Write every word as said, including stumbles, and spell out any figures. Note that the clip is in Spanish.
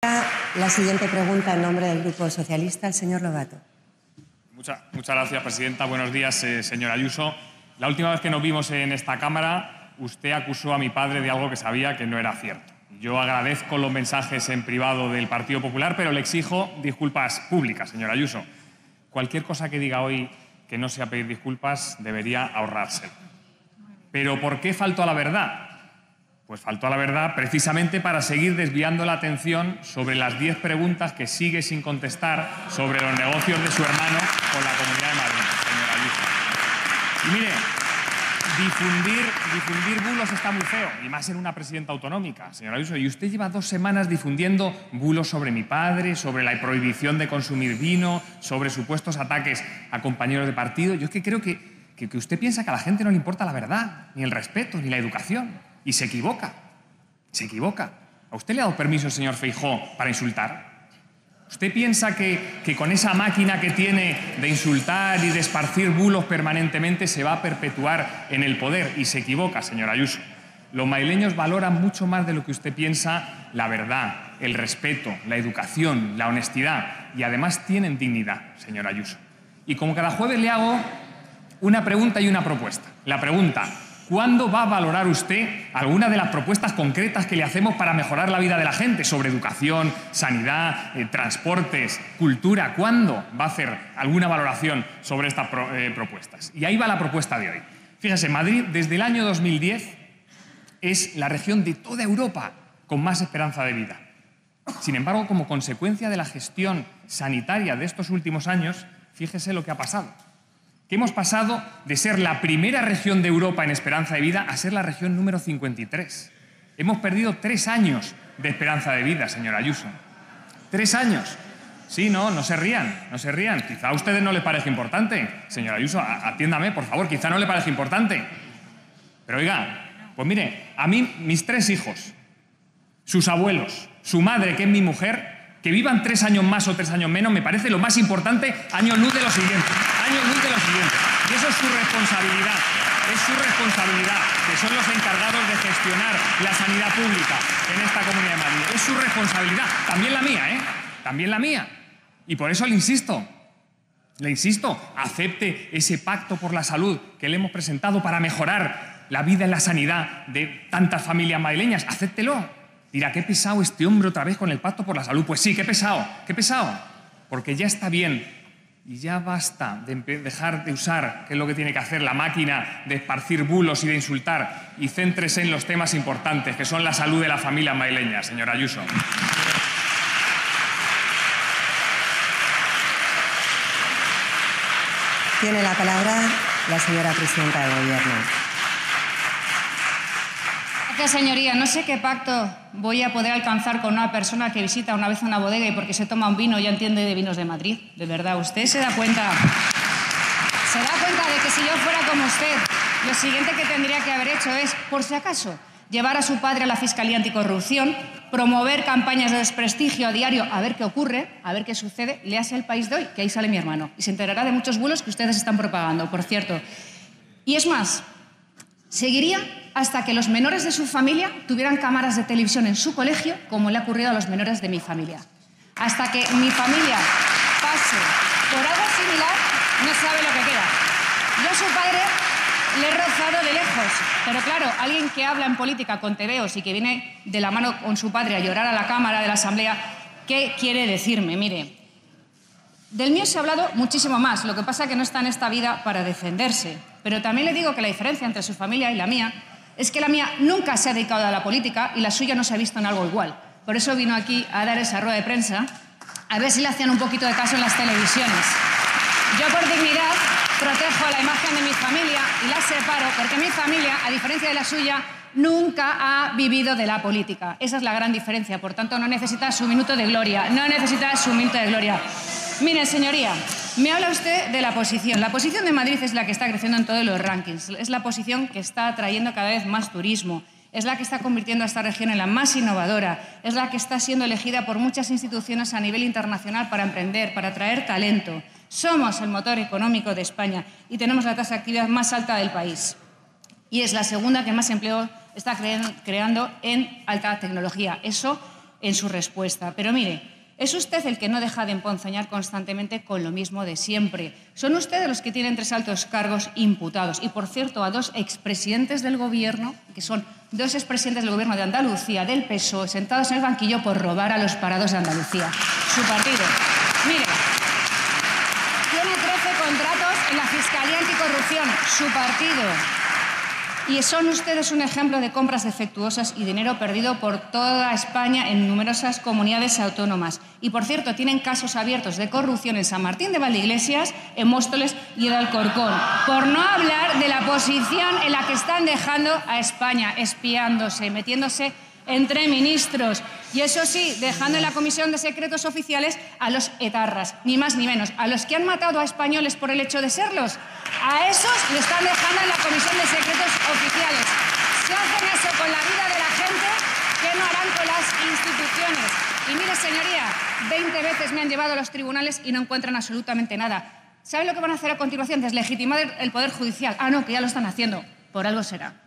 La siguiente pregunta en nombre del Grupo Socialista, el señor Lobato. Muchas, muchas gracias, presidenta. Buenos días, eh, señora Ayuso. La última vez que nos vimos en esta Cámara, usted acusó a mi padre de algo que sabía que no era cierto. Yo agradezco los mensajes en privado del Partido Popular, pero le exijo disculpas públicas, señora Ayuso. Cualquier cosa que diga hoy que no sea pedir disculpas, debería ahorrárselo. ¿Pero por qué faltó a la verdad? Pues faltó a la verdad precisamente para seguir desviando la atención sobre las diez preguntas que sigue sin contestar sobre los negocios de su hermano con la Comunidad de Madrid, señora Ayuso. Y mire, difundir, difundir bulos está muy feo, y más en una presidenta autonómica, señora Ayuso. Y usted lleva dos semanas difundiendo bulos sobre mi padre, sobre la prohibición de consumir vino, sobre supuestos ataques a compañeros de partido. Yo es que creo que, que, que usted piensa que a la gente no le importa la verdad, ni el respeto, ni la educación. Y se equivoca, se equivoca. ¿A usted le ha dado permiso el señor Feijóo para insultar? ¿Usted piensa que, que con esa máquina que tiene de insultar y de esparcir bulos permanentemente se va a perpetuar en el poder? Y se equivoca, señora Ayuso. Los madrileños valoran mucho más de lo que usted piensa la verdad, el respeto, la educación, la honestidad. Y además tienen dignidad, señora Ayuso. Y como cada jueves le hago una pregunta y una propuesta. La pregunta: ¿cuándo va a valorar usted alguna de las propuestas concretas que le hacemos para mejorar la vida de la gente sobre educación, sanidad, eh, transportes, cultura? ¿Cuándo va a hacer alguna valoración sobre estas pro, eh, propuestas? Y ahí va la propuesta de hoy. Fíjese, Madrid desde el año dos mil diez es la región de toda Europa con más esperanza de vida. Sin embargo, como consecuencia de la gestión sanitaria de estos últimos años, fíjese lo que ha pasado. Que hemos pasado de ser la primera región de Europa en esperanza de vida a ser la región número cincuenta y tres. Hemos perdido tres años de esperanza de vida, señora Ayuso. Tres años. Sí, no, no se rían, no se rían. Quizá a ustedes no les parece importante. Señora Ayuso, atiéndame, por favor, quizá no le parece importante. Pero oiga, pues mire, a mí, mis tres hijos, sus abuelos, su madre, que es mi mujer, que vivan tres años más o tres años menos, me parece lo más importante, años luz de lo siguiente. Años luz de lo siguiente. Y eso es su responsabilidad. Es su responsabilidad, que son los encargados de gestionar la sanidad pública en esta Comunidad de Madrid. Es su responsabilidad. También la mía, ¿eh? También la mía. Y por eso le insisto, le insisto, acepte ese pacto por la salud que le hemos presentado para mejorar la vida en la sanidad de tantas familias madrileñas. Acéptelo. Dirá, qué pesado este hombre otra vez con el pacto por la salud. Pues sí, qué pesado, qué pesado. Porque ya está bien y ya basta de dejar de usar, que es lo que tiene que hacer, la máquina de esparcir bulos y de insultar, y céntrese en los temas importantes, que son la salud de la familia madrileña, señora Ayuso. Tiene la palabra la señora presidenta del Gobierno. Gracias, señoría. No sé qué pacto voy a poder alcanzar con una persona que visita una vez una bodega y porque se toma un vino ya entiende de vinos de Madrid. De verdad, usted se da cuenta, se da cuenta de que si yo fuera como usted, lo siguiente que tendría que haber hecho es, por si acaso, llevar a su padre a la Fiscalía Anticorrupción, promover campañas de desprestigio a diario, a ver qué ocurre, a ver qué sucede. Léase El País de hoy, que ahí sale mi hermano, y se enterará de muchos bulos que ustedes están propagando, por cierto. Y es más, seguiría hasta que los menores de su familia tuvieran cámaras de televisión en su colegio, como le ha ocurrido a los menores de mi familia. Hasta que mi familia pase por algo similar, no sabe lo que queda. Yo a su padre le he rozado de lejos, pero claro, alguien que habla en política con tebeos y que viene de la mano con su padre a llorar a la Cámara de la Asamblea, ¿qué quiere decirme? Mire, del mío se ha hablado muchísimo más, lo que pasa es que no está en esta vida para defenderse. Pero también le digo que la diferencia entre su familia y la mía es que la mía nunca se ha dedicado a la política y la suya no se ha visto en algo igual. Por eso vino aquí a dar esa rueda de prensa, a ver si le hacían un poquito de caso en las televisiones. Yo, por dignidad, protejo la imagen de mi familia y la separo porque mi familia, a diferencia de la suya, nunca ha vivido de la política. Esa es la gran diferencia. Por tanto, no necesita su minuto de gloria. No necesita su minuto de gloria. Mire, señoría, me habla usted de la posición. La posición de Madrid es la que está creciendo en todos los rankings. Es la posición que está atrayendo cada vez más turismo. Es la que está convirtiendo a esta región en la más innovadora. Es la que está siendo elegida por muchas instituciones a nivel internacional para emprender, para atraer talento. Somos el motor económico de España y tenemos la tasa de actividad más alta del país. Y es la segunda que más empleo está cre- creando en alta tecnología. Eso en su respuesta. Pero mire, es usted el que no deja de emponzoñar constantemente con lo mismo de siempre. Son ustedes los que tienen tres altos cargos imputados. Y, por cierto, a dos expresidentes del Gobierno, que son dos expresidentes del Gobierno de Andalucía, del P S O E, sentados en el banquillo por robar a los parados de Andalucía. Su partido. Mire, tiene trece contratos en la Fiscalía Anticorrupción. Su partido. Y son ustedes un ejemplo de compras defectuosas y dinero perdido por toda España en numerosas comunidades autónomas. Y, por cierto, tienen casos abiertos de corrupción en San Martín de Valdeiglesias, en Móstoles y en Alcorcón. Por no hablar de la posición en la que están dejando a España, espiándose, metiéndose entre ministros. Y eso sí, dejando en la Comisión de Secretos Oficiales a los etarras, ni más ni menos, a los que han matado a españoles por el hecho de serlos. A esos le están dejando en la Comisión de Secretos Oficiales. Si hacen eso con la vida de la gente, ¿qué no harán con las instituciones? Y mire, señoría, veinte veces me han llevado a los tribunales y no encuentran absolutamente nada. ¿Saben lo que van a hacer a continuación? Deslegitimar el Poder Judicial. Ah, no, que ya lo están haciendo. Por algo será.